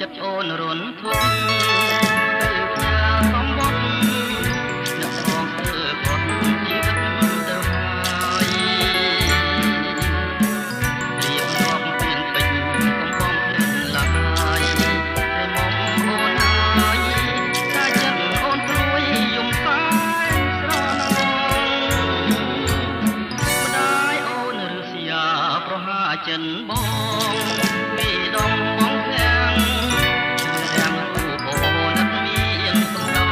ចិត្តអូនរន់ធន់ពេលផ្ញើសំបុត្រអ្នកផងធ្វើគាត់ជីវិតទៅហើយរៀបរាប់ពីពេញកំពុងភ្លឺឡាយតែមុំអូនហើយតែចិត្តអូនព្រួយយំតែស្រណងម្ដាយអូនរសយាប្រហាចិនបងមីដងបងទាំងទាំងគូបអូនមានសំដង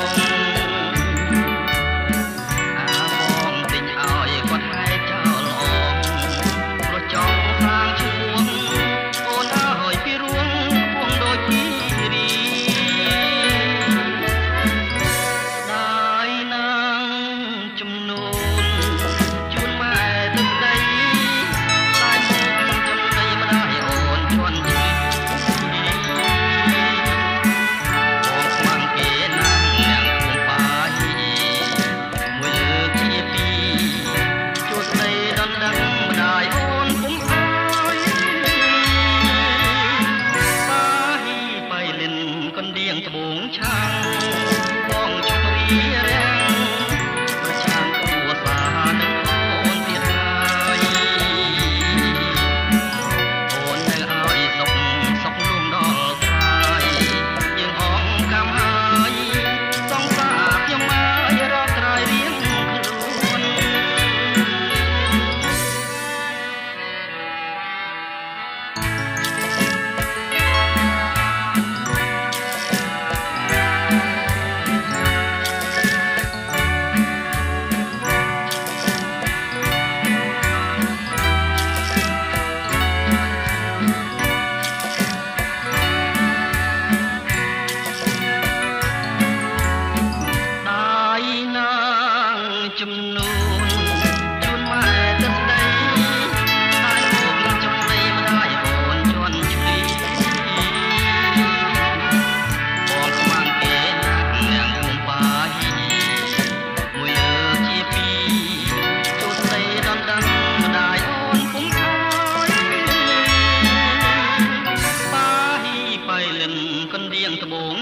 អាបងទិញឲ្យគាត់ឲ្យចោលអងព្រោះចង់សាងជួងអូនឲ្យពីរួងខ្ពស់ដូចគិរីដាយណាងចំនួនជួនម៉ែទឹកដីតែមកចំណៃម្ដាយអូនជន់ជីបងខ្មាំងគេណាស់អ្នកគុំបាយមួយលើកជាពីរជួស្ដីដណ្ដឹងម្ដាយអូនគុំអើយបាហ៊ីបៃលិនកណ្ដៀងត្បូងឆាំងបងជុំរីរាំងប្រចាំគួសានឹងអូនទៀតហើយអូននៅឲ្យសុខលួងដល់ថ្លៃយើងអងកម្មហើយសង្សារខ្ញុំអើយរកត្រៃរៀងខ្លួន ដាយណាងចំនួនជួនម៉ែទឹកដីតែមកចំណៃម្ដាយអូនជន់ឈ្លីបងខ្មាំងគេណាស់អ្នកគុំបាយមួយលើកជាពីរជួស្ដីដណ្ដឹងម្ដាយអូនគុំអើយបាហ៊ីបៃលិនកណ្ដៀងត្បូង